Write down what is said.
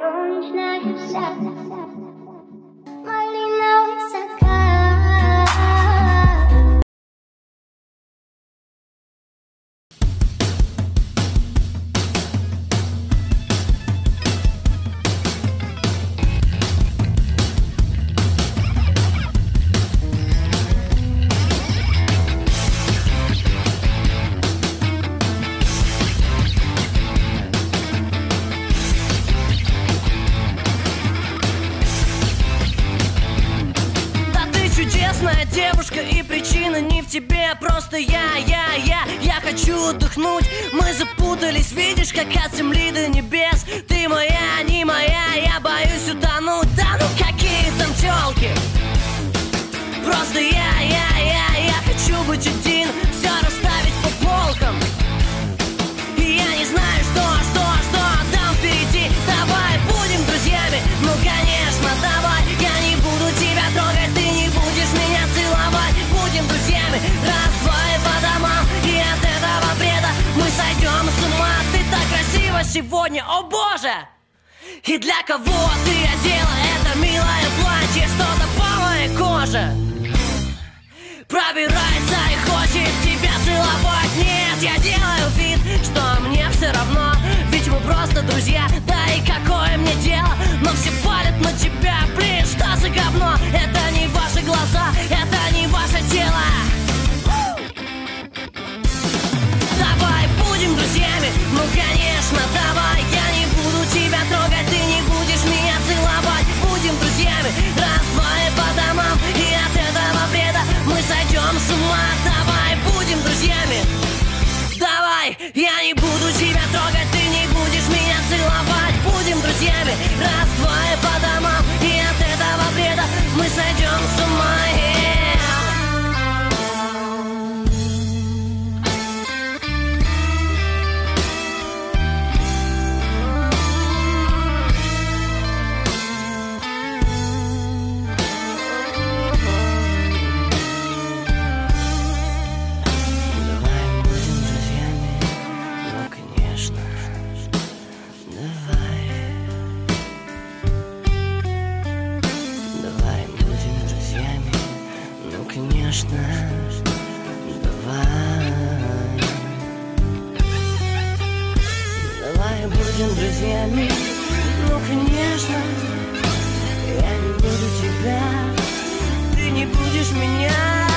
солнечный сад, малиновый закат. Чудесная девушка, и причина не в тебе, просто я хочу отдохнуть. Мы запутались, видишь, как от земли до небес. Ты моя, не моя, я боюсь утонуть. Да ну какие там тёлки, просто я хочу быть один, все расставить по полкам. И я не знаю, что там впереди. Давай будем друзьями, ну конечно, давай. Я не буду тебя трогать, ты не будешь меня целовать. Будем друзьями, раз, два и по домам. И от этого бреда мы сойдем с ума. Ты так красива сегодня, о боже! И для кого ты одела это милое платье? Что-то по моей коже пробирается и хочет тебя целовать. Нет, я делаю вид, что мне все равно, ведь мы просто друзья. Да и какое мне дело, но все палят на тебя. Блин, что за говно? Это не ваши глаза, это не ваше тело. Давай будем друзьями, ну конечно, давай. Я не буду тебя трогать, ты не будешь меня целовать. Будем друзьями, раз, два и по домам. И от этого бреда мы сойдем с ума. Давай будем друзьями, давай. Я не буду тебя трогать, ты не будешь меня целовать. Будем друзьями, раз, два и по домам. И от этого бреда мы сойдем с ума. Конечно, давай будем друзьями, ну конечно. Я не буду тебя, ты не будешь меня.